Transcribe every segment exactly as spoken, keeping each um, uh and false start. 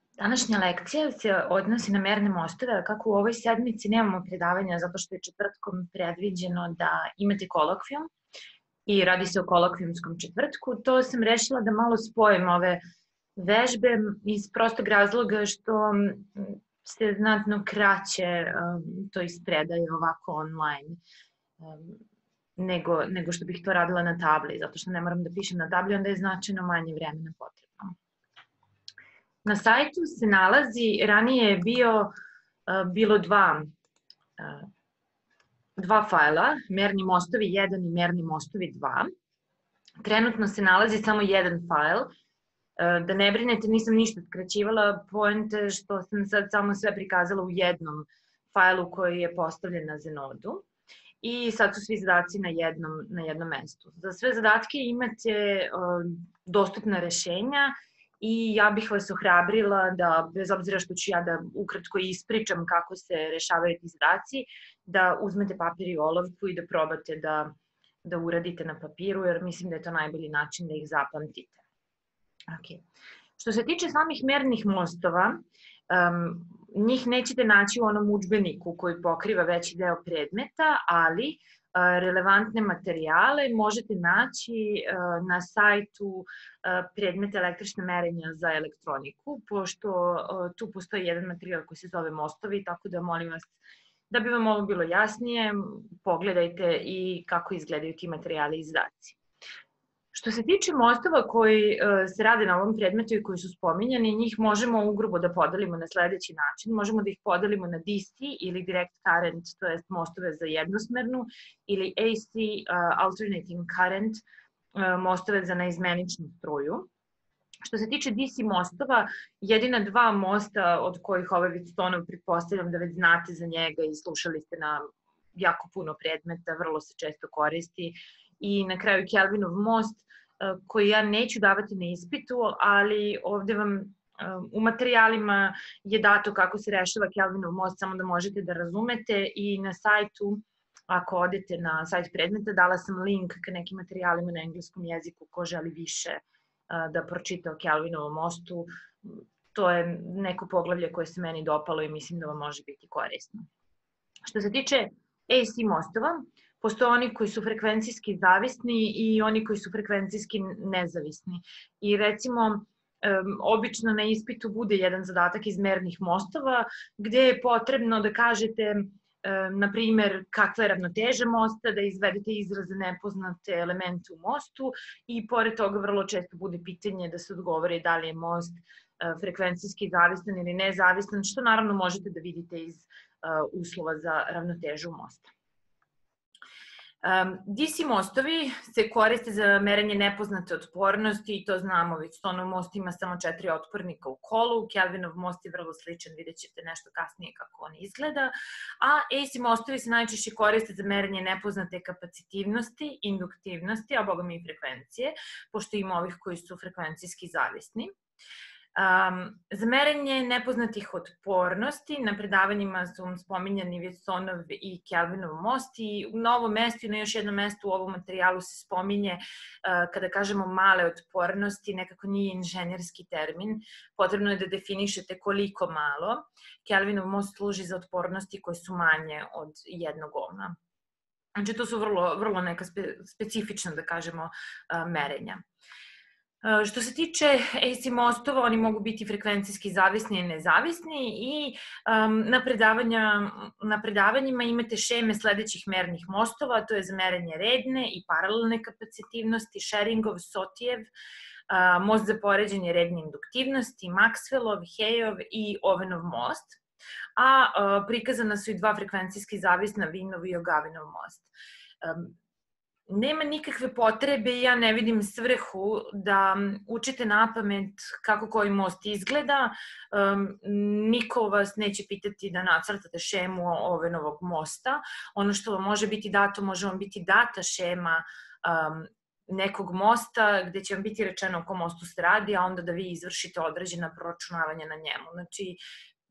Današnja lekcija se odnosi na merne mostove, a kako u ovoj sedmici nemamo predavanja zato što je četvrtkom predviđeno da imate kolokvijum i radi se o kolokvijumskom četvrtku, to sam rešila da malo spojim ove vežbe iz prostog razloga što se znatno kraće to ispredaje ovako online nego, nego što bih to radila na tabli, zato što ne moram da pišem na tabli, onda je značajno manje vremena potrebno. Na sajtu se nalazi, ranije je bio, bilo dva, dva fajla, merni mostovi jedan i merni mostovi dva. Trenutno se nalazi samo jedan fajl. Da ne brinete, nisam ništa skraćivala, poenta što sam sad samo sve prikazala u jednom fajlu koji je postavljen na Zenodu. I sad su svi zadaci na jednom, na jednom mestu. Za sve zadatke imate dostupna rešenja i ja bih vas ohrabrila da, bez obzira što ću ja da ukratko ispričam kako se rešavaju ti zadaci, da uzmete papir i olovku i da probate da, da uradite na papiru, jer mislim da je to najbolji način da ih zapamtite. Okay. Što se tiče samih mernih mostova, um, njih nećete naći u onom udžbeniku koji pokriva veći deo predmeta, ali relevantne materijale možete naći na sajtu predmeta električne merenja za elektroniku, pošto tu postoji jedan materijal koji se zove mostovi, tako da molim vas, da bi vam ovo bilo jasnije, pogledajte i kako izgledaju ti materijali i zadaci. Što se tiče mostova koji se rade na ovom predmetu i koji su spominjani, njih možemo ugrubo da podelimo na sledeći način. Možemo da ih podelimo na D C ili direct current, to jest mostove za jednosmernu, ili A C, alternating current, mostove za neizmeničnu struju. Što se tiče D C mostova, jedina dva mosta od kojih ovaj Wheatstonov, pretpostavljam da već znate za njega i slušali ste na jako puno predmeta, vrlo se često koristi, i na kraju Kelvinov most, koji ja neću davati na ispitu, ali ovde vam u materijalima je dato kako se rešava Kelvinov most, samo da možete da razumete, i na sajtu, ako odete na sajt predmeta, dala sam link ka nekim materijalima na engleskom jeziku ko želi više da pročita o Kelvinovom mostu. To je neko poglavlje koje se meni dopalo i mislim da vam može biti korisno. Što se tiče A C mostova, postoje oni koji su frekvencijski zavisni i oni koji su frekvencijski nezavisni. I recimo, obično na ispitu bude jedan zadatak iz mernih mostova, gde je potrebno da kažete, na primer, kakva je ravnoteža mosta, da izvedete izraze nepoznate elemente u mostu, i pored toga vrlo često bude pitanje da se odgovori da li je most frekvencijski zavisan ili nezavisan, što naravno možete da vidite iz uslova za ravnotežu mosta. D C mostovi se koriste za merenje nepoznate otpornosti i to znamo, Wheatstonov most ima samo četiri otpornika u kolu, Kelvinov most je vrlo sličan, vidjet ćete nešto kasnije kako on izgleda, a A C mostovi se najčešće koriste za merenje nepoznate kapacitivnosti, induktivnosti, a boga mi i frekvencije, pošto ima ovih koji su frekvencijski zavisni. Um, za merenje nepoznatih otpornosti na predavanjima su spominjani Wheatstonov i Kelvinov most, i na ovom mestu i na još jednom mestu u ovom materijalu se spominje, uh, kada kažemo male otpornosti, nekako nije inženjerski termin, potrebno je da definišete koliko malo. Kelvinov most služi za otpornosti koje su manje od jednog ohma. Znači to su vrlo, vrlo neka spe, specifična, da kažemo, uh, merenja. Što se tiče A C mostova, oni mogu biti frekvencijski zavisni i nezavisni, i um, na, predavanja, na predavanjima imate šeme sledećih mernih mostova, to je za merenje redne i paralelne kapacitivnosti, Sheringov, Sotijev, uh, most za poređenje redne induktivnosti, Maxwellov, Hayov i Owenov most, a uh, prikazana su i dva frekvencijski zavisna Wienov i Ogavinov most. Um, Nema nikakve potrebe i ja ne vidim svrhu da učite napamet kako koji most izgleda. Niko vas neće pitati da nacrtate šemu Owenovog mosta. Ono što vam može biti dato, može vam biti data šema nekog mosta gde će vam biti rečeno o kom mostu se radi, a onda da vi izvršite određena proračunavanja na njemu. Znači,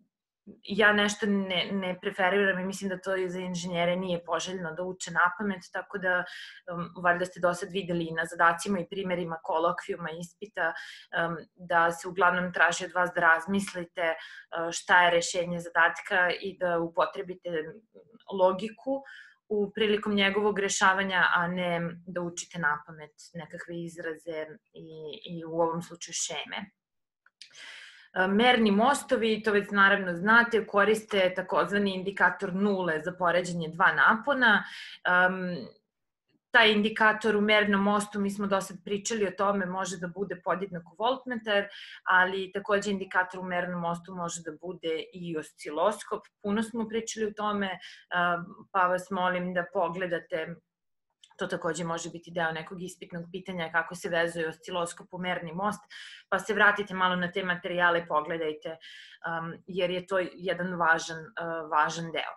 ja nešto ne, ne preferiram i mislim da to za inženjere nije poželjno da uče na pamet, tako da um, valjda ste do sad videli i na zadacima i primerima kolokvijuma, ispita, um, da se uglavnom traži od vas da razmislite uh, šta je rešenje zadatka i da upotrebite logiku u prilikom njegovog rešavanja, a ne da učite na pamet nekakve izraze i, i u ovom slučaju šeme. Merni mostovi, to već naravno znate, koriste takozvani indikator nule za poređenje dva napona. Um, taj indikator u mernom mostu, mi smo do sad pričali o tome, može da bude podjednako voltmetar, ali takođe indikator u mernom mostu može da bude i osciloskop. Puno smo pričali o tome, pa vas molim da pogledate. To takođe može biti deo nekog ispitnog pitanja kako se vezuje osciloskop u merni most, pa se vratite malo na te materijale i pogledajte, um, jer je to jedan važan, uh, važan deo.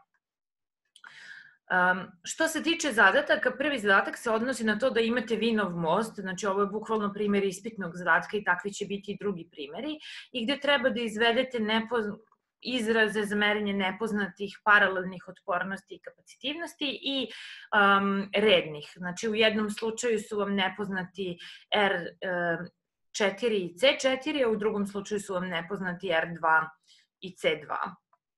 Um, što se tiče zadataka, prvi zadatak se odnosi na to da imate Wienov most, znači ovo je bukvalno primjer ispitnog zadatka i takvi će biti i drugi primjeri, i gde treba da izvedete nepoznat izraze za merenje nepoznatih paralelnih otpornosti i kapacitivnosti i um, rednih. Znači, u jednom slučaju su vam nepoznati R četiri i C četiri, a u drugom slučaju su vam nepoznati R dva i C dva.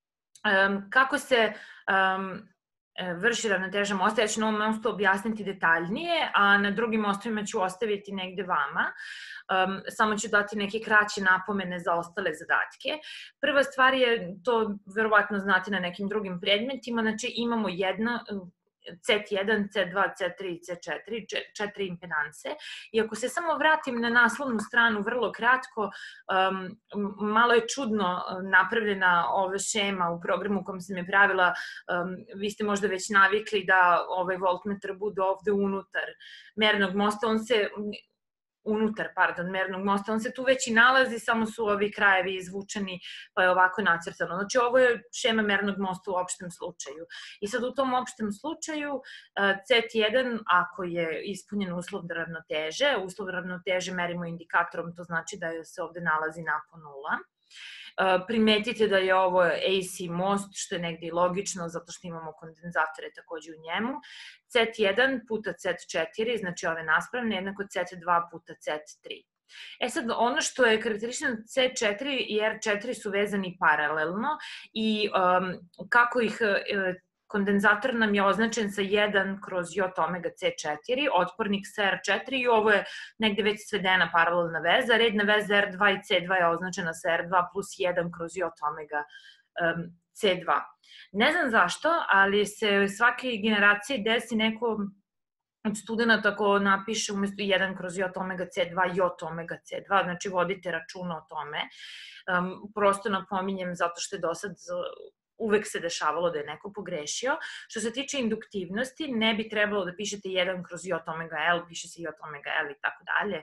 Um, kako se um, vrši ravnoteža mosta, ja ću na ovom mostu objasniti detaljnije, a na drugim mostovima ću ostaviti negde vama. Um, samo ću dati neke kraće napomene za ostale zadatke. Prva stvar je, to verovatno znate na nekim drugim predmetima, znači imamo jedna C jedan, C dva, C tri i C četiri, četiri impedanse. I ako se samo vratim na naslovnu stranu vrlo kratko, um, malo je čudno napravljena ova šema u programu u kom sam je pravila. Um, vi ste možda već navikli da ovaj voltmetar bude ovde unutar mernog mosta, on se unutar, pardon, mernog mosta, on se tu već i nalazi, samo su ovi krajevi izvučeni, pa je ovako nacrtano. Znači, ovo je šema mernog mosta u opštem slučaju. I sad u tom opštem slučaju C jedan, ako je ispunjen uslov ravnoteže, uslov ravnoteže merimo indikatorom, to znači da se ovde nalazi napon nula. Primetite da je ovo A C most, što je negde i logično, zato što imamo kondenzatore takođe u njemu. C jedan puta C četiri, znači ove naspravne, jednako C dva puta C tri. E sad, ono što je karakteristično, C četiri i R četiri su vezani paralelno i um, kako ih kondenzator nam je označen sa jedan kroz J omega C četiri, otpornik sa R četiri i ovo je negde već svedena paralelna veza. Redna veza R dva i C dva je označena sa R dva plus jedan kroz J omega um, C dva. Ne znam zašto, ali se svake generacije desi neko od studenta ko napiše umesto jedan kroz J omega C dva, J omega C dva, znači vodite računa o tome. Um, prosto napominjem zato što je do sad uvek se dešavalo da je neko pogrešio. Što se tiče induktivnosti, ne bi trebalo da pišete jedan kroz J omega L, piše se J omega L i tako dalje,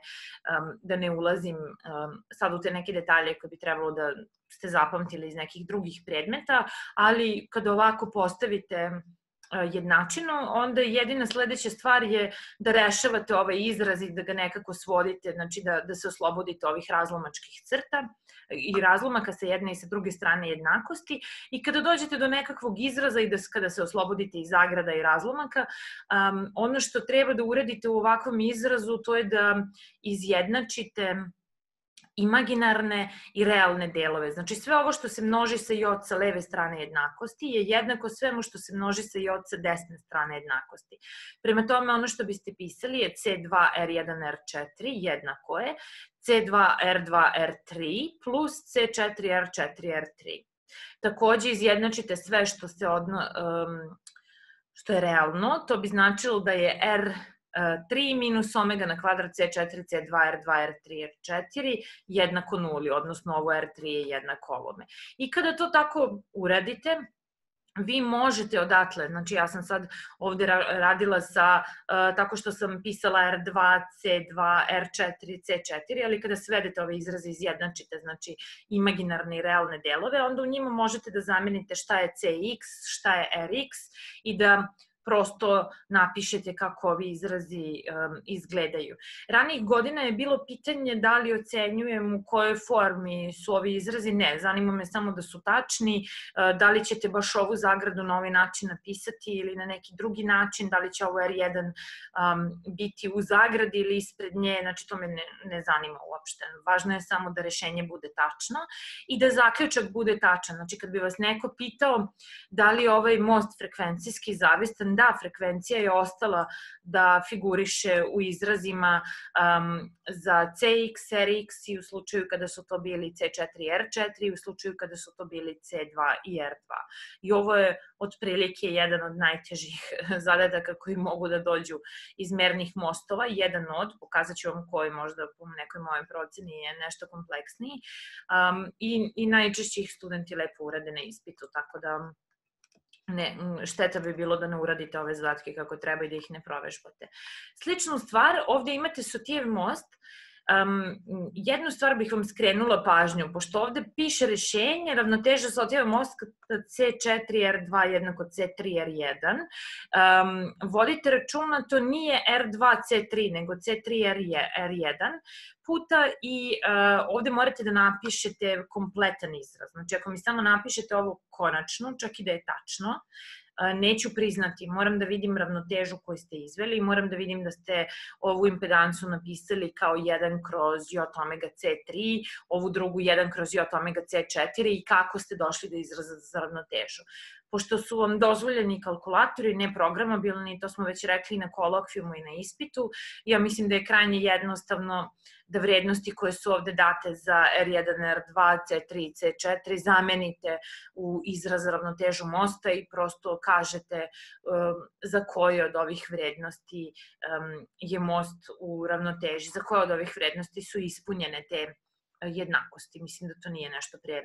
da ne ulazim sad u te neke detalje koje bi trebalo da ste zapamtili iz nekih drugih predmeta, ali kada ovako postavite jednačinu, onda jedina sledeća stvar je da rešavate ovaj izraz i da ga nekako svodite, znači da, da se oslobodite ovih razlomačkih crta i razlomaka sa jedne i sa druge strane jednakosti i kada dođete do nekakvog izraza i da kada se oslobodite iz zagrada i razlomaka, um, ono što treba da uradite u ovakvom izrazu to je da izjednačite imaginarne i realne delove. Znači sve ovo što se množi sa J sa leve strane jednakosti je jednako svemu što se množi sa J sa desne strane jednakosti. Prema tome ono što biste pisali je C dva R jedan R četiri jednako je C dva R dva R tri plus C četiri R četiri R tri. Takođe izjednačite sve što, se odno, um, što je realno, to bi značilo da je R tri minus omega na kvadrat C četiri C dva R dva R tri R četiri jednako nuli, odnosno ovo R tri je jednako ovome. I kada to tako uradite, vi možete odatle, znači ja sam sad ovde radila sa, tako što sam pisala R dva, C dva, R četiri, C četiri, ali kada svedete ove izraze izjednačite, znači imaginarne i realne delove, onda u njima možete da zamenite šta je C X, šta je R X i da prosto napišete kako ovi izrazi um, izgledaju. Ranijih godina je bilo pitanje da li ocenjujem u kojoj formi su ovi izrazi. Ne, zanima me samo da su tačni, uh, da li ćete baš ovu zagradu na ovaj način napisati ili na neki drugi način, da li će ovo er jedan um, biti u zagradi ili ispred nje, znači to me ne, ne zanima uopšte. Važno je samo da rešenje bude tačno i da zaključak bude tačan. Znači kad bi vas neko pitao da li je ovaj most frekvencijski zavistan, da, frekvencija je ostala da figuriše u izrazima um, za ce iks, er iks i u slučaju kada su to bili ce četiri, er četiri i u slučaju kada su to bili ce dva i er dva. I ovo je otprilike jedan od najtežih zadataka koji mogu da dođu iz mernih mostova. Jedan od, pokazat ću vam koji možda po nekoj mojoj proceni je nešto kompleksniji um, i, i najčešće ih studenti lepo urade na ispitu, tako da ne, šteta bi bilo da ne uradite ove zadatke kako treba i da ih ne provežbate. Sličnu stvar, ovde imate Sotijev most. Um, jednu stvar bih vam skrenula pažnju, pošto ovde piše rešenje, ravnoteža Sotijev most kada ce četiri er dva jednako ce tri er jedan. Um, vodite računa, to nije er dva ce tri, nego ce tri er jedan puta i uh, ovde morate da napišete kompletan izraz. Znači, ako mi samo napišete ovo konačno, čak i da je tačno, neću priznati, moram da vidim ravnotežu koju ste izveli i moram da vidim da ste ovu impedansu napisali kao jedan kroz j omega ce tri, ovu drugu jedan kroz j omega ce četiri i kako ste došli do izraza za ravnotežu. Pošto su vam dozvoljeni kalkulatori, ne programabilni, to smo već rekli na kolokvijumu i na ispitu, ja mislim da je krajnje jednostavno da vrednosti koje su ovde date za er jedan, er dva, ce tri i ce četiri zamenite u izraz za ravnotežu mosta i prosto kažete um, za koje od ovih vrednosti um, je most u ravnoteži, za koje od ovih vrednosti su ispunjene te jednakosti. Mislim da to nije nešto pre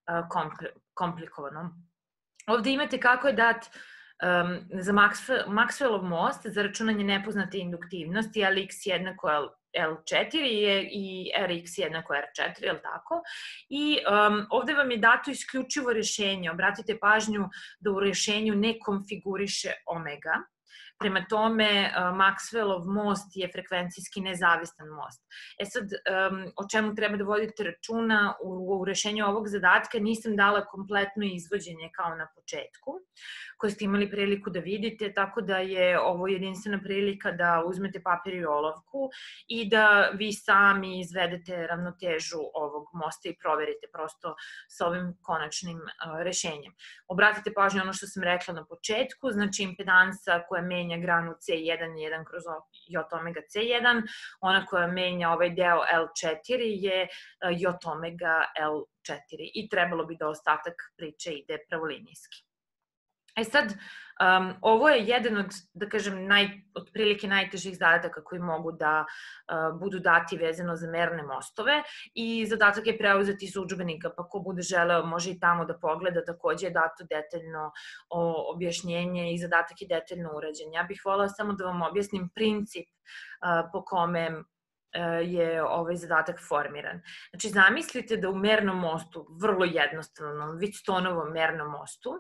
uh, komplikovano. Ovde imate kako je dat um, za Maxwellov most za računanje nepoznate induktivnosti, el iks jednako el četiri i er iks jednako er četiri, je li tako? I um, ovde vam je dato isključivo rešenje. Obratite pažnju da u rešenju ne konfiguriše omega. Prema tome, Maxwellov most je frekvencijski nezavistan most. E sad, o čemu treba da vodite računa u rešenju ovog zadatka, nisam dala kompletno izvođenje kao na početku, koje ste imali priliku da vidite, tako da je ovo jedinstvena prilika da uzmete papir i olovku i da vi sami izvedete ravnotežu ovog mosta i proverite prosto sa ovim konačnim rešenjem. Obratite pažnju ono što sam rekla na početku, znači impedansa koja menja granu ce jedan je jedan kroz j omega ce jedan, ona koja menja ovaj deo el četiri je j omega el četiri i trebalo bi da ostatak priče ide pravolinijski. E sad, um, ovo je jedan od, da kažem, naj, otprilike najtežih zadataka koji mogu da uh, budu dati vezano za merne mostove i zadatak je preuzeti iz udžbenika, pa ko bude želeo može i tamo da pogleda, takođe je dato detaljno o, objašnjenje i zadatak je detaljno urađen. Ja bih voljela samo da vam objasnim princip uh, po kome je ovaj zadatak formiran. Znači, zamislite da u mernom mostu, vrlo jednostavnom, Wheatstoneovom mernom mostu,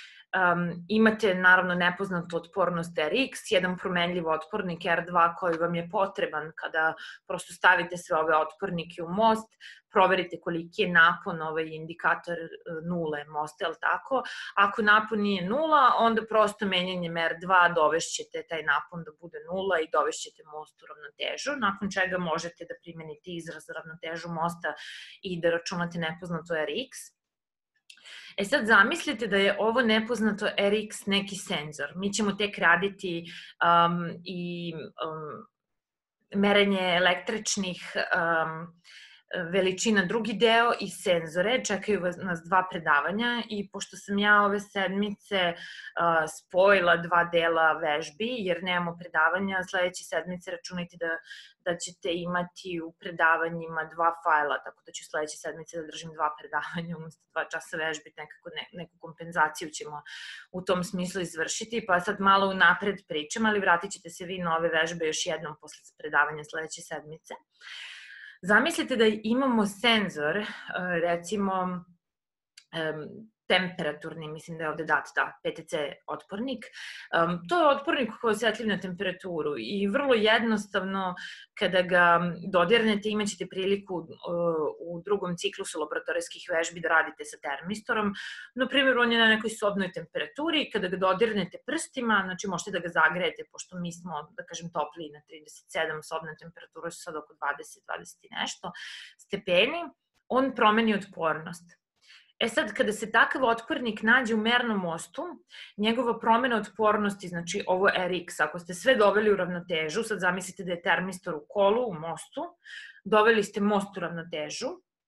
Um, imate naravno nepoznatu otpornost er iks, jedan promenljiv otpornik er dva koji vam je potreban kada prosto stavite sve ove otpornike u most, proverite koliki je napon, ovaj indikator nule mosta, je li tako? Ako napon nije nula, onda prosto menjanjem er dva dovešćete taj napon da bude nula i dovešćete most u ravnotežu, nakon čega možete da primenite izraz za ravnotežu mosta i da računate nepoznato er iks. E sad zamislite da je ovo nepoznato er iks neki senzor. Mi ćemo tek raditi um, i um, merenje električnih um, veličina drugi deo i senzore, čekaju nas dva predavanja i pošto sam ja ove sedmice uh, spojila dva dela vežbi jer nemamo predavanja, sledeće sedmice računajte da, da ćete imati u predavanjima dva fajla, tako da ću sledeće sedmice da držim dva predavanja umesto dva časa vežbi, nekako ne, neku kompenzaciju ćemo u tom smislu izvršiti, pa sad malo unapred pričam, ali vratit ćete se vi na ove vežbe još jednom posle predavanja sledeće sedmice. Zamislite da imamo senzor, recimo temperaturni, mislim da je ovde dat, da, P T C otpornik. Um, to je otpornik koji je osjetljiv na temperaturu i vrlo jednostavno kada ga dodirnete imaćete priliku uh, u drugom ciklusu laboratorijskih vežbi da radite sa termistorom. Na primjer, on je na nekoj sobnoj temperaturi i kada ga dodirnete prstima, znači možete da ga zagrejete, pošto mi smo, da kažem, topliji na trideset sedam, sobna temperatura su sad oko dvadeset, dvadeset i nešto stepeni, on promeni otpornost. E sad, kada se takav otpornik nađe u mernom mostu, njegova promena otpornosti, znači ovo R X, ako ste sve doveli u ravnotežu, sad zamislite da je termistor u kolu, u mostu, doveli ste most u ravnotežu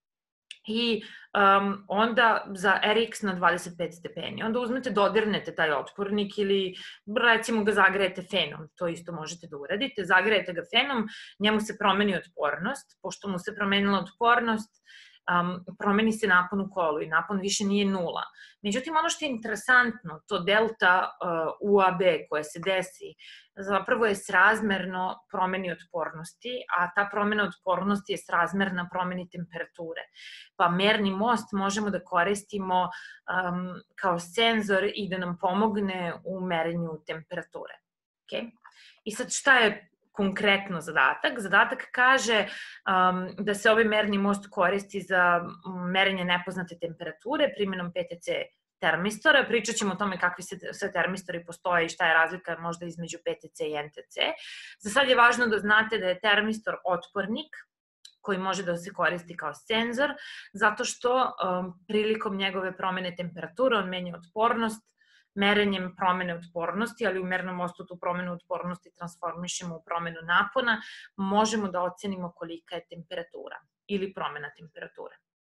i um, onda za R X na dvadeset pet stepeni. Onda uzmete, dodirnete taj otpornik ili recimo ga zagrejete fenom, to isto možete da uradite, zagrejete ga fenom, njemu se promeni otpornost, pošto mu se promenila otpornost, Um, promeni se napon u kolu i napon više nije nula. Međutim, ono što je interesantno, to delta uh, U A B koje se desi, zapravo je srazmerno promeni otpornosti, a ta promena otpornosti je srazmerna promeni temperature. Pa merni most možemo da koristimo um, kao senzor i da nam pomogne u merenju temperature. Okay? I sad šta je konkretno zadatak? Zadatak kaže um, da se ovaj merni most koristi za merenje nepoznate temperature primjenom P T C termistora. Pričat ćemo o tome kakvi se sve termistori postoje i šta je razlika možda između P T C i N T C. Za sad je važno da znate da je termistor otpornik koji može da se koristi kao senzor, zato što um, prilikom njegove promene temperature on menja otpornost, merenjem promene otpornosti, ali u mernom mostu tu promenu otpornosti transformišemo u promenu napona, možemo da ocenimo kolika je temperatura ili promena temperature.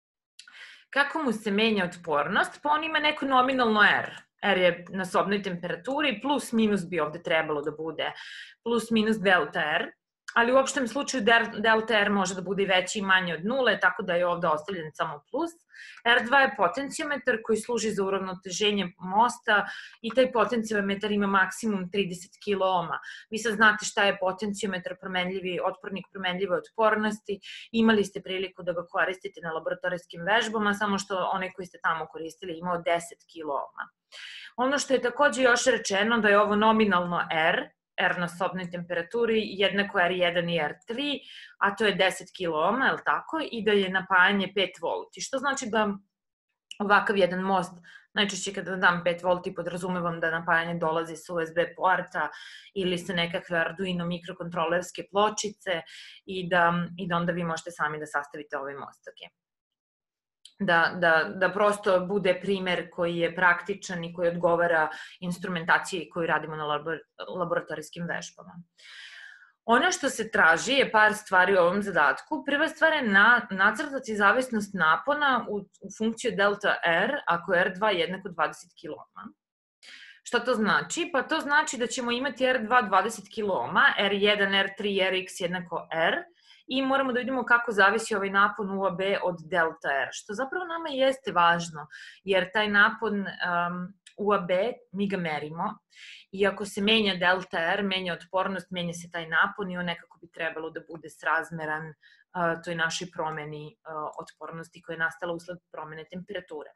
Kako mu se menja otpornost? Pa on ima neko nominalno R. R je na sobnoj temperaturi, plus minus bi ovde trebalo da bude, plus minus delta R, ali u opštem slučaju delta R može da bude i veći i manji od nule, tako da je ovde ostavljen samo plus. R dva je potencijometar koji služi za uravnoteženje mosta i taj potencijometar ima maksimum trideset kiloohma. Vi sad znate šta je potencijometar, promenljivi, otpornik promenljive otpornosti, imali ste priliku da ga koristite na laboratorijskim vežbama, samo što onaj koji ste tamo koristili imao deset kiloohma. Ono što je takođe još rečeno da je ovo nominalno R, R na sobnoj temperaturi, jednako R jedan i R tri, a to je deset kiloohma, je li tako, i da je napajanje pet volti, što znači da ovakav jedan most, najčešće kada dam pet volti podrazumevam da napajanje dolazi sa U S B porta ili sa nekakve Arduino mikrokontrolerske pločice i da, i da onda vi možete sami da sastavite ovaj most. Okay? Da, da, da prosto bude primer koji je praktičan i koji odgovara instrumentaciji koju radimo na labor, laboratorijskim vežbama. Ono što se traži je par stvari u ovom zadatku. Prva stvar je na, nacrtati zavisnost napona u, u funkciju delta R ako je R dva jednako dvadeset kiloohma. Šta to znači? Pa to znači da ćemo imati R dva dvadeset kiloohma, R jedan, R tri, R X jednako R, i moramo da vidimo kako zavisi ovaj napon U A B od delta R, što zapravo nama jeste važno, jer taj napon um, U A B mi ga merimo i ako se menja delta R, menja otpornost, menja se taj napon i on nekako bi trebalo da bude srazmeran uh, toj našoj promeni uh, otpornosti koja je nastala usled promene temperature.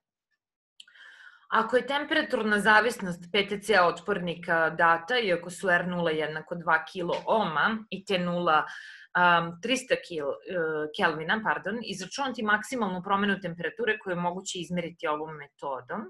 Ako je temperaturna zavisnost P T C otpornika data i ako su R nula jednako dva kiloohma i T nula Um, trista kelvina, pardon, izračunati maksimalnu promenu temperature koju je moguće izmeriti ovom metodom.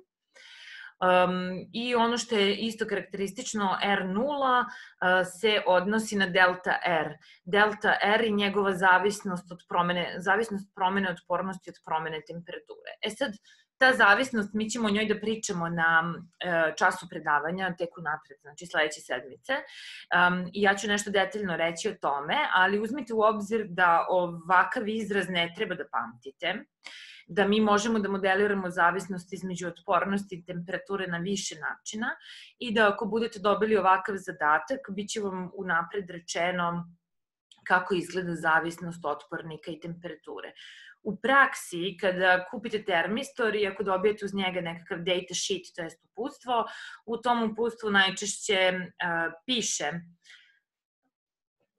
Um, I ono što je isto karakteristično, R nula uh, se odnosi na delta R. Delta R i njegova zavisnost od promene, zavisnost promene otpornosti od promene temperature. E sad, ta zavisnost, mi ćemo o njoj da pričamo na e, času predavanja, tek unapred, znači sledeće sedmice. Um, I ja ću nešto detaljno reći o tome, ali uzmite u obzir da ovakav izraz ne treba da pamtite, da mi možemo da modeliramo zavisnost između otpornosti i temperature na više načina i da ako budete dobili ovakav zadatak, bit će vam unapred rečeno kako izgleda zavisnost otpornika i temperature. U praksi, kada kupite termistor i ako dobijete uz njega nekakav data sheet, to je uputstvo, u tom uputstvu najčešće uh, piše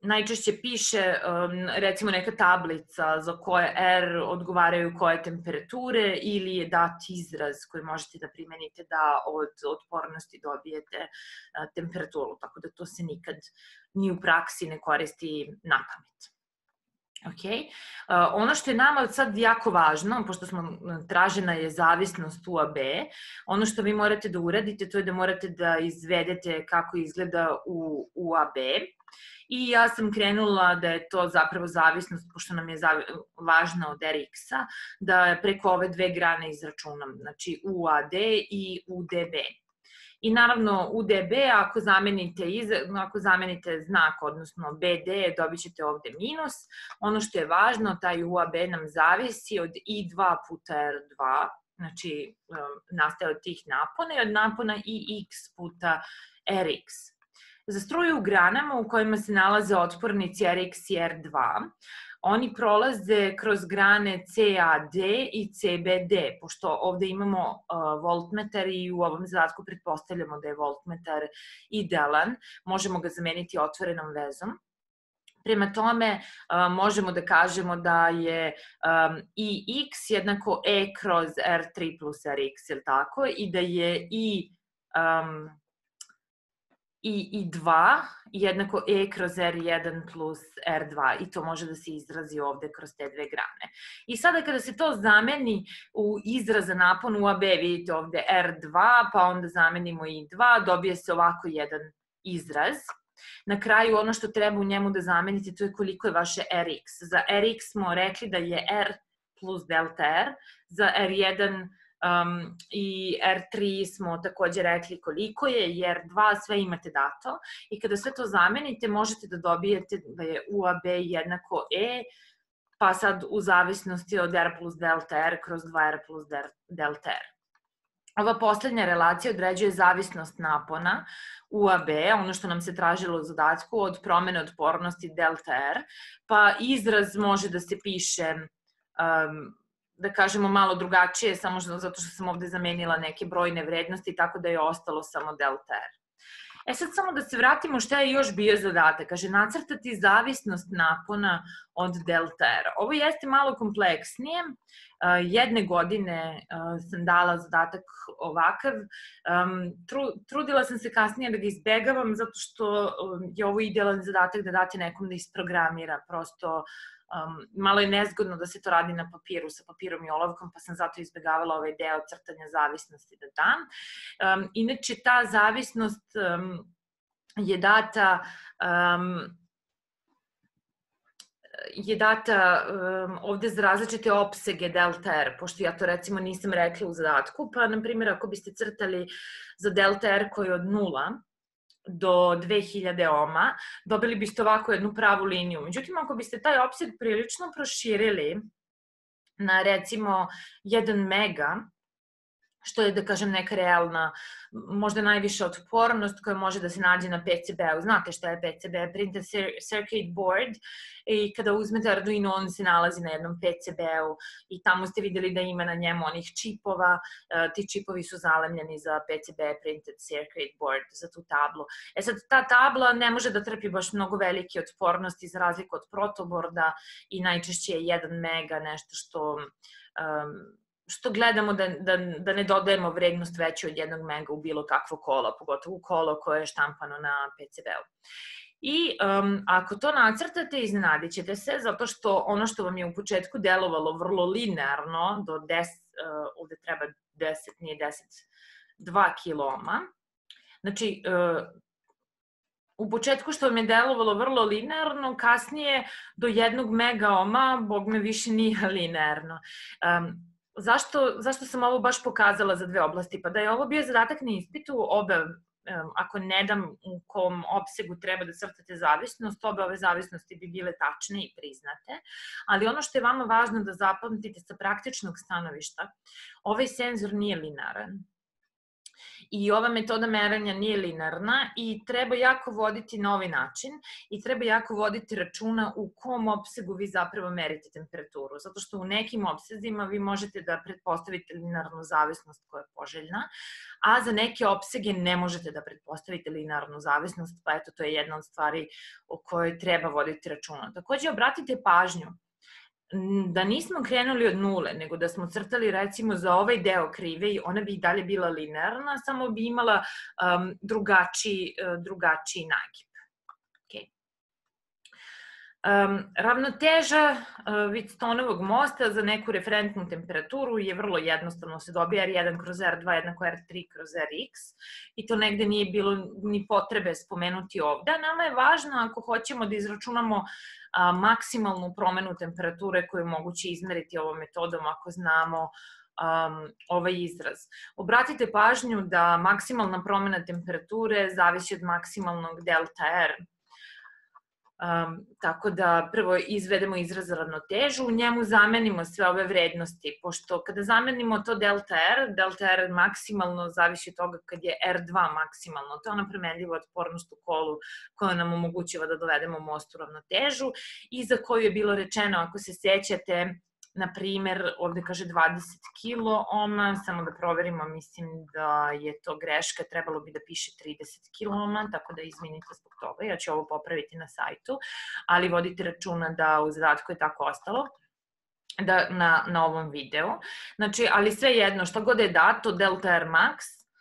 najčešće piše recimo neka tablica za koje R odgovaraju koje temperature ili je dat izraz koji možete da primenite da od otpornosti dobijete temperaturu, tako da to se nikad ni u praksi ne koristi na pamet. Ok, ono što je nama sad jako važno, pošto smo tražena je zavisnost U A B, ono što vi morate da uradite to je da morate da izvedete kako izgleda u U A B. I ja sam krenula da je to zapravo zavisnost, pošto nam je važna od R X-a, da preko ove dve grane izračunam, znači U A D i U D B. I naravno U D B, ako zamenite, ako zamenite znak, odnosno B D, dobit ćete ovde minus. Ono što je važno, taj U A B nam zavisi od I dva puta R dva, znači nastaje od tih napona i od napona I X puta R X. Za struju u granama u kojima se nalaze otpornici R X i R dva, oni prolaze kroz grane C A D i C B D, pošto ovde imamo voltmetar i u ovom zadatku pretpostavljamo da je voltmetar idealan, možemo ga zameniti otvorenom vezom. Prema tome, možemo da kažemo da je I X jednako E kroz R tri plus R X, je li tako? I da je I... I I dva jednako E kroz R jedan plus R dva i to može da se izrazi ovde kroz te dve grane. I sada kada se to zameni u izraz za napon U A B, vidite ovde R dva, pa onda zamenimo I dva, dobije se ovako jedan izraz. Na kraju ono što treba u njemu da zamenite to je koliko je vaše R X. Za R X smo rekli da je R plus delta R, za R jedan Um, i R tri smo takođe rekli koliko je i R dva, sve imate dato i kada sve to zamenite možete da dobijete da je U A B jednako E, pa sad u zavisnosti od R plus delta R kroz dva R plus delta R. Ova poslednja relacija određuje zavisnost napona U A B, ono što nam se tražilo u zadatku, od promene otpornosti delta R, pa izraz može da se piše um, da kažemo malo drugačije, samo zato što sam ovde zamenila neke brojne vrednosti, tako da je ostalo samo delta R. E sad samo da se vratimo šta je još bio zadatak. Kaže, nacrtati zavisnost napona od delta R. Ovo jeste malo kompleksnije. Jedne godine sam dala zadatak ovakav. Trudila sam se kasnije da ga izbegavam, zato što je ovo idealan zadatak da date nekom da isprogramira. Prosto malo je nezgodno da se to radi na papiru, sa papirom i olovkom, pa sam zato izbegavala ovaj deo crtanja zavisnosti da dam. Inače, ta zavisnost je data je data ovde za različite opsege delta R, pošto ja to recimo nisam rekla u zadatku, pa na primjer ako biste crtali za delta R koji je od nula do dve hiljade ohma, dobili biste ovako jednu pravu liniju. Međutim, ako biste taj opseg prilično proširili na recimo jedan mega, što je, da kažem, neka realna, možda najviša otpornost koja može da se nađe na P C B-u. Znate šta je P C B? Printed Circuit Board. I kada uzmete Arduino, on se nalazi na jednom P C B-u i tamo ste videli da ima na njemu onih čipova. Ti čipovi su zalemljeni za P C B, Printed Circuit Board, za tu tablu. E sad, ta tabla ne može da trpi baš mnogo velike otpornosti za razliku od protoborda i najčešće je jedan mega nešto što... što gledamo da, da, da ne dodajemo vrednost veću od jednog mega u bilo kakvo kolo, pogotovo u kolo koje je štampano na P C B-u. I um, ako to nacrtate, iznenadit ćete se, zato što ono što vam je u početku delovalo vrlo linearno, do deset, uh, ovde treba deset, nije deset, dva kilo ohma, znači, uh, u početku što vam je delovalo vrlo linearno, kasnije do jednog mega ohma, bog me više nije linearno. Um, Zašto, zašto sam ovo baš pokazala za dve oblasti? Pa da je ovo bio zadatak na ispitu, obe, ako ne dam u kom opsegu treba da crtate zavisnost, obe ove zavisnosti bi bile tačne i priznate, ali ono što je vama važno da zapamtite sa praktičnog stanovišta, ovaj senzor nije linearan. I ova metoda merenja nije linearna i treba jako voditi na ovaj način i treba jako voditi računa u kom opsegu vi zapravo merite temperaturu. Zato što u nekim opsezima vi možete da pretpostavite linearnu zavisnost koja je poželjna, a za neke opsege ne možete da pretpostavite linearnu zavisnost, pa eto, to je jedna od stvari o kojoj treba voditi računa. Takođe, obratite pažnju da nismo krenuli od nule, nego da smo crtali recimo za ovaj deo krive i ona bi i dalje bila linearna, samo bi imala um, drugačiji, uh, drugačiji nagib. Okay. Um, ravnoteža uh, Wheatstoneovog mosta za neku referentnu temperaturu je vrlo jednostavno se dobija R jedan kroz R dva jednako R tri kroz Rx i to negde nije bilo ni potrebe spomenuti ovde. Nama je važno ako hoćemo da izračunamo a, maksimalnu promenu temperature koju je moguće izmeriti ovom metodom ako znamo um, ovaj izraz. Obratite pažnju da maksimalna promena temperature zavisi od maksimalnog delta R. Um, tako da prvo izvedemo izraz za ravnotežu, u njemu zamenimo sve ove vrednosti, pošto kada zamenimo to delta R, delta R maksimalno zavisi od toga kad je R dva maksimalno, to je ona promenljiva otpornost u kolu koja nam omogućava da dovedemo most u ravnotežu i za koju je bilo rečeno, ako se sećate, na primer, ovde kaže dvadeset kiloohma, samo da proverimo, mislim da je to greška, trebalo bi da piše trideset kiloohma, tako da izvinite zbog toga, ja ću ovo popraviti na sajtu, ali vodite računa da u zadatku je tako ostalo. Da, na, na ovom videu. Znači, ali sve jedno, šta god je dato, delta R max,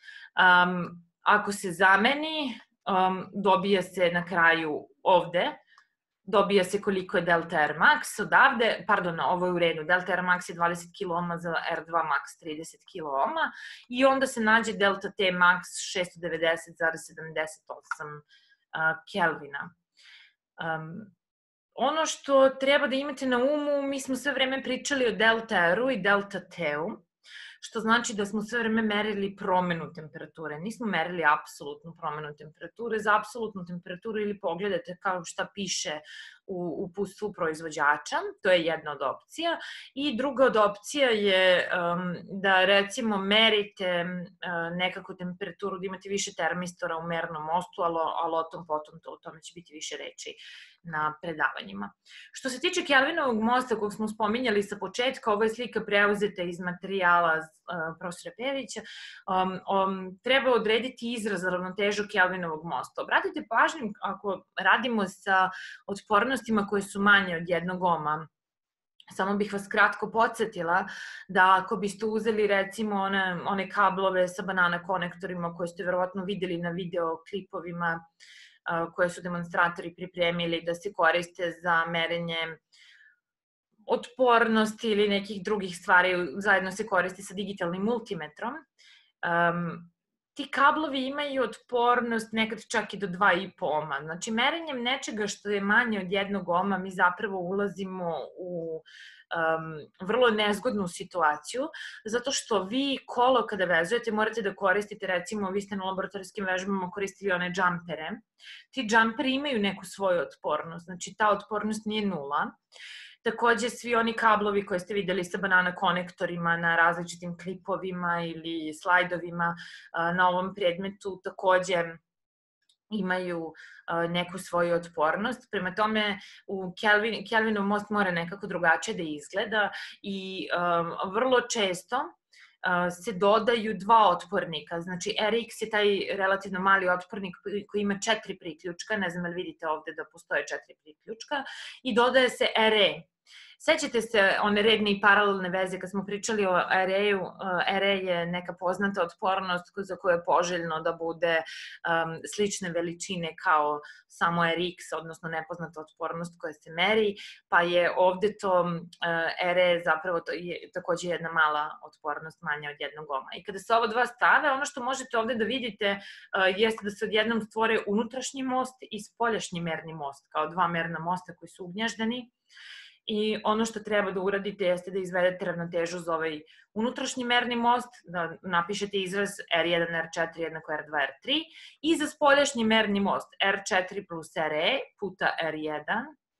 um, ako se zameni, um, dobija se na kraju ovde, dobija se koliko je delta R max odavde, pardon, ovo je u redu, delta R max je dvadeset kiloohma za R dva max trideset kiloohma i onda se nađe delta T max šesto devedeset zarez sedamdeset osam uh, Kelvina. Um, ono što treba da imate na umu, mi smo sve vreme pričali o delta R-u i delta T-u, što znači da smo sve vreme merili promenu temperature. Nismo merili apsolutnu promenu temperature. Za apsolutnu temperaturu ili pogledate kao šta piše u uputstvu proizvođača, to je jedna od opcija. I druga od opcija je um, da recimo merite uh, nekakvu temperaturu, da imate više termistora u mernom mostu, ali, ali o tom potom to, o tome će biti više reči na predavanjima. Što se tiče Kelvinovog mosta kog smo spominjali sa početka, ovo je slika preuzeta iz materijala uh, profesora Pejevića, um, um, treba odrediti izraz za ravnotežu Kelvinovog mosta. Obratite pažnju ako radimo sa otpornostima koje su manje od jednog ohma. Samo bih vas kratko podsjetila da ako biste uzeli recimo one, one kablove sa banana konektorima koje ste verovatno videli na video klipovima koje su demonstratori pripremili da se koriste za merenje otpornosti ili nekih drugih stvari, zajedno se koristi sa digitalnim multimetrom. Um, ti kablovi imaju otpornost nekad čak i do dva i po ohma. Znači, merenjem nečega što je manje od jednog ohma, mi zapravo ulazimo u um, vrlo nezgodnu situaciju, zato što vi kolo kada vezujete morate da koristite, recimo, vi ste na laboratorijskim vežbama koristili one džampere. Ti džamperi imaju neku svoju otpornost, znači ta otpornost nije nula. Takođe, svi oni kablovi koje ste videli sa banana konektorima na različitim klipovima ili slajdovima na ovom predmetu takođe imaju neku svoju otpornost. Prema tome, u Kelvin, Kelvinov most mora nekako drugačije da izgleda i um, vrlo često se dodaju dva otpornika. Znači, Rx je taj relativno mali otpornik koji ima četiri priključka, ne znam da vidite ovde da postoje četiri priključka, i dodaje se Re. Sećate se one redne i paralelne veze kad smo pričali o Re-u, Re je neka poznata otpornost za koju je poželjno da bude um, slične veličine kao samo Rx, odnosno nepoznata otpornost koja se meri, pa je ovde to uh, Re zapravo to je takođe jedna mala otpornost manja od jednog ohma. I kada se ova dva stave, ono što možete ovde da vidite uh, jeste da se odjednom stvore unutrašnji most i spoljašnji merni most, kao dva merna mosta koji su ugnježdani. I ono što treba da uradite jeste da izvedete ravnotežu za ovaj unutrašnji merni most, da napišete izraz R jedan R četiri jednako R dva R tri i za spoljašnji merni most R četiri plus Re puta R jedan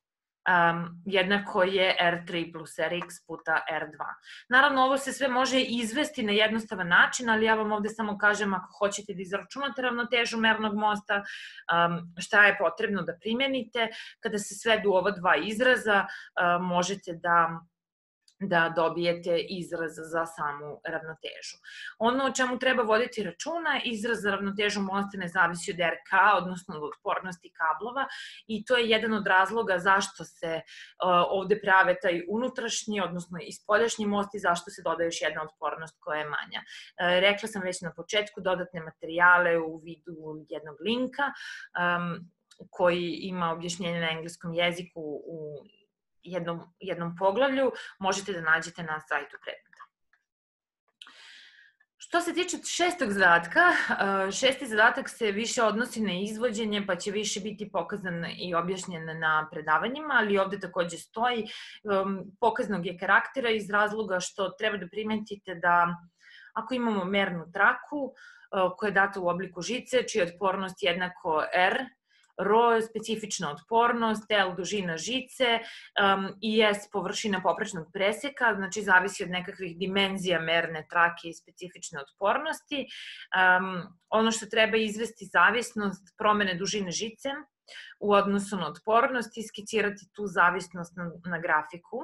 um, jednako je R tri plus Rx puta R dva. Naravno, ovo se sve može izvesti na jednostavan način, ali ja vam ovde samo kažem, ako hoćete da izračunate ravnotežu mernog mosta, um, šta je potrebno da primenite. Kada se svedu ova dva izraza, um, možete da da dobijete izraz za samu ravnotežu. Ono o čemu treba voditi računa, izraz za ravnotežu mosta ne zavisi od R K, odnosno od otpornosti kablova, i to je jedan od razloga zašto se ovde prave taj unutrašnji, odnosno ispoljašnji most i zašto se dodaje još jedna otpornost koja je manja. Rekla sam već na početku, dodatne materijale u vidu jednog linka koji ima objašnjenje na engleskom jeziku u Jednom, jednom poglavlju, možete da nađete na sajtu predmeta. Što se tiče šestog zadatka, šesti zadatak se više odnosi na izvođenje, pa će više biti pokazan i objašnjen na predavanjima, ali ovde takođe stoji, pokaznog je karaktera iz razloga što treba da primetite da ako imamo mernu traku koja je data u obliku žice, čija je otpornost jednako R, Rho je specifična otpornost, L dužina žice i S površina poprečnog preseka, znači zavisi od nekakvih dimenzija merne trake i specifične otpornosti. Ono što treba izvesti zavisnost promene dužine žice u odnosu na otpornost i skicirati tu zavisnost na grafiku.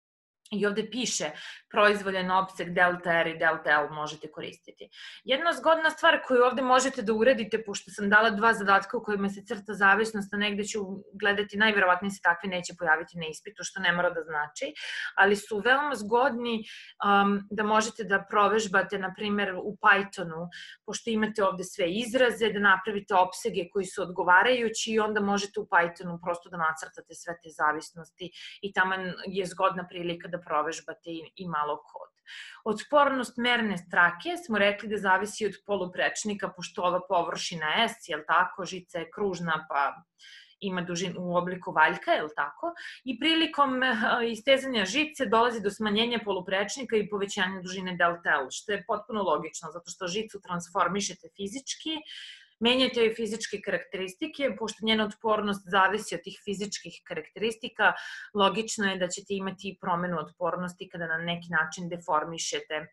I ovde piše proizvoljen opseg delta R i delta L možete koristiti. Jedna zgodna stvar koju ovde možete da uradite, pošto sam dala dva zadatka u kojima se crta zavisnost, a negde ću gledati, najverovatnije se takvi neće pojaviti na ispitu, što ne mora da znači, ali su veoma zgodni da možete da provežbate, na primer u Pythonu, pošto imate ovde sve izraze, da napravite opsege koji su odgovarajući i onda možete u Pythonu prosto da nacrtate sve te zavisnosti i tamo je zgodna prilika da provežbate i malo kod. Otpornost merne trake smo rekli da zavisi od poluprečnika, pošto ova površina S, jel tako, žica je kružna pa ima dužinu u obliku valjka, jel tako, i prilikom istezanja žice dolazi do smanjenja poluprečnika i povećanja dužine delta L, što je potpuno logično, zato što žicu transformišete fizički, menjate joj fizičke karakteristike, pošto njena otpornost zavisi od tih fizičkih karakteristika, logično je da ćete imati i promenu otpornosti kada na neki način deformišete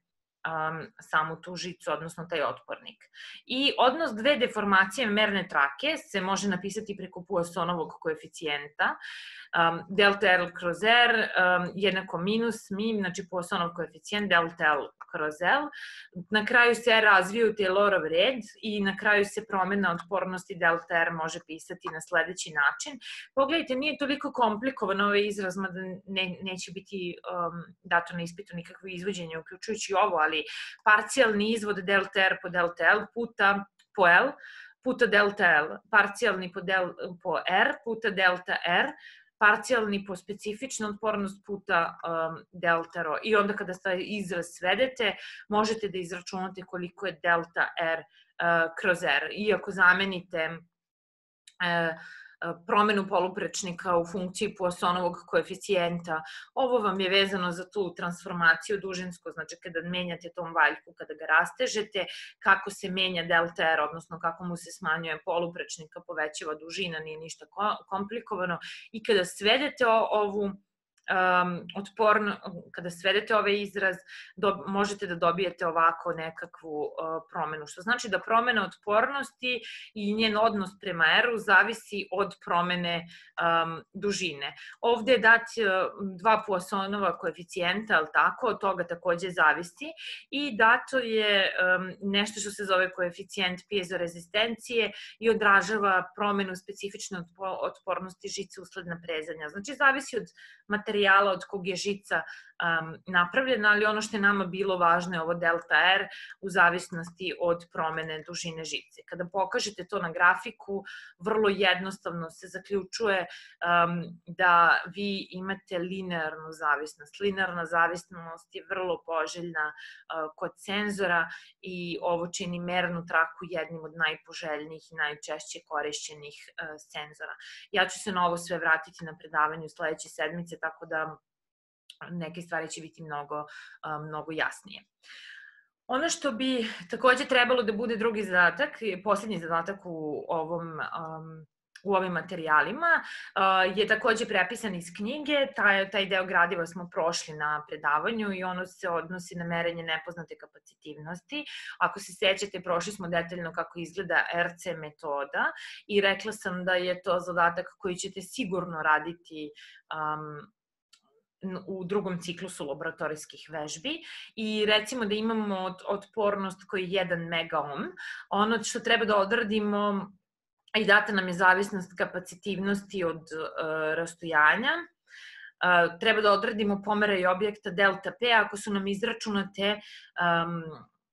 samu tu žicu, odnosno taj otpornik. I odnos dve deformacije merne trake se može napisati preko Poissonovog koeficijenta. Delta R kroz R jednako minus mim, znači Poissonov koeficijent delta L kroz L. Na kraju se razviju Taylorov red i na kraju se promena otpornosti delta R može pisati na sledeći način. Pogledajte, nije toliko komplikovan ovaj izraz, mada neće biti dato na ispitu nikakvo izvođenje, uključujući ovo, ali parcijalni izvod delta R po delta L puta po L puta delta L, parcijalni po R puta delta R, parcijalni po specifičnu otpornost puta delta Rho. I onda kada taj izraz svedete, možete da izračunate koliko je delta R kroz R. I ako zamenite promenu poluprečnika u funkciji Poissonovog koeficijenta, ovo vam je vezano za tu transformaciju dužinsku, znači kada menjate tom valjku, kada ga rastežete, kako se menja delta R, odnosno kako mu se smanjuje poluprečnika, povećava dužina, nije ništa komplikovano. I kada svedete ovu otporno, kada svedete ovaj izraz, možete da dobijete ovako nekakvu promenu, što znači da promena otpornosti i njen odnos prema R-u zavisi od promene dužine. Ovde je dat dva Poissonova koeficijenta, ali tako, od toga takođe zavisi, i dato je nešto što se zove koeficijent piezorezistencije i odražava promenu specifične otpornosti žice usled naprezanja. Znači, zavisi od materijala od kog je žica napravljena, ali ono što je nama bilo važno je ovo delta R u zavisnosti od promene dužine žice. Kada pokažete to na grafiku, vrlo jednostavno se zaključuje da vi imate linearnu zavisnost. Linearna zavisnost je vrlo poželjna kod senzora i ovo čini mernu traku jednim od najpoželjnijih i najčešće korišćenih senzora. Ja ću se na ovo sve vratiti na predavanju sledeće sedmice, tako da neke stvari će biti mnogo, mnogo jasnije. Ono što bi takođe trebalo da bude drugi zadatak, poslednji zadatak u ovom u ovim materijalima, je takođe prepisan iz knjige. Taj, taj deo gradiva smo prošli na predavanju i ono se odnosi na merenje nepoznate kapacitivnosti. Ako se sećate, prošli smo detaljno kako izgleda R C metoda i rekla sam da je to zadatak koji ćete sigurno raditi um, u drugom ciklusu laboratorijskih vežbi i recimo da imamo otpornost koji je jedan megaohm. Ono što treba da odradimo i data nam je zavisnost kapacitivnosti od uh, rastojanja. Uh, treba da odradimo pomeraj objekta delta P ako su nam izračunate um,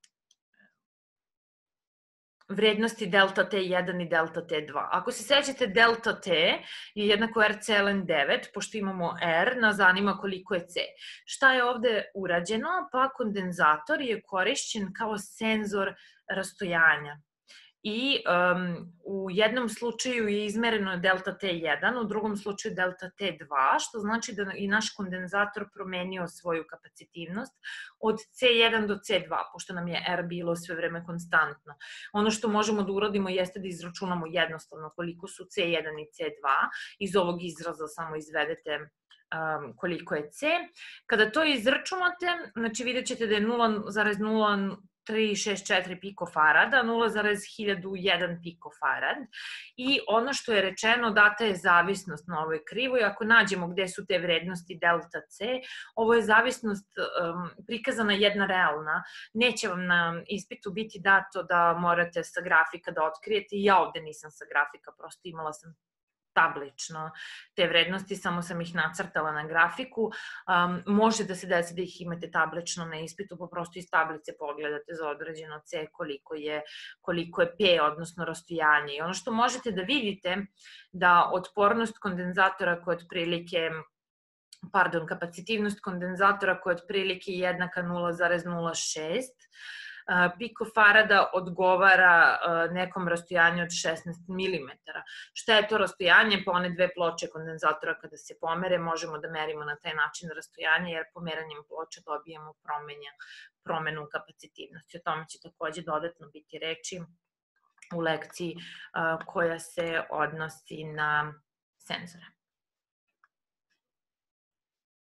vrednosti delta T jedan i delta T dva. Ako se sećate, delta T je jednako R C ln devet, pošto imamo R, nas zanima koliko je C. Šta je ovde urađeno? Pa kondenzator je korišćen kao senzor rastojanja. I um, u jednom slučaju je izmereno delta T jedan, u drugom slučaju delta T dva, što znači da i naš kondenzator promenio svoju kapacitivnost od C jedan do C dva, pošto nam je R bilo sve vreme konstantno. Ono što možemo da uradimo jeste da izračunamo jednostavno koliko su C jedan i C dva, iz ovog izraza samo izvedete um, koliko je C. Kada to izračunate, znači vidjet ćete da je nula zarez nula tri šest četiri pikofarada, nula zarez hiljadu jedan pikofarad i ono što je rečeno, data je zavisnost na ovoj krivoj. Ako nađemo gde su te vrednosti delta C, ovo je zavisnost um, prikazana jedna realna. Neće vam na ispitu biti dato da morate sa grafika da otkrijete. Ja ovde nisam sa grafika, prosto imala sam tablično te vrednosti, samo sam ih nacrtala na grafiku. Um, može da se desi da ih imate tablično na ispitu, pa prosto iz tablice pogledate za određeno C koliko je, koliko je P, odnosno rastojanje. I ono što možete da vidite, da otpornost kondenzatora koja je otprilike, pardon, kapacitivnost kondenzatora koja je otprilike jednaka nula zarez nula šest, pikofarada odgovara nekom rastojanju od šesnaest milimetara. Šta je to rastojanje? Pa one dve ploče kondenzatora kada se pomere, možemo da merimo na taj način rastojanje, jer pomeranjem ploča dobijemo promenja, promenu kapacitivnosti. O tome će takođe dodatno biti reči u lekciji koja se odnosi na senzore.